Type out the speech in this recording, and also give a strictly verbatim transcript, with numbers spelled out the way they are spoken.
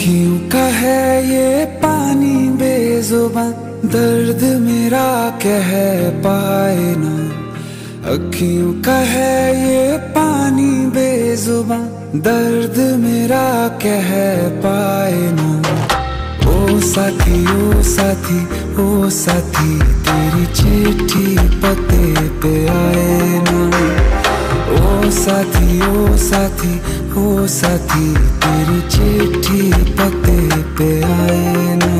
अखियों का है ये पानी बेजुबां, दर्द मेरा कह पाए ना। अखियों का है ये पानी बेजुबां, दर्द मेरा कह पाए ना। ओ साथी ओ साथी ओ साथी, तेरी चिट्ठी पते पे आए ना। ओ साथी ओ साथी ओ साथी, तेरी चिट्ठी पते पे आए ना।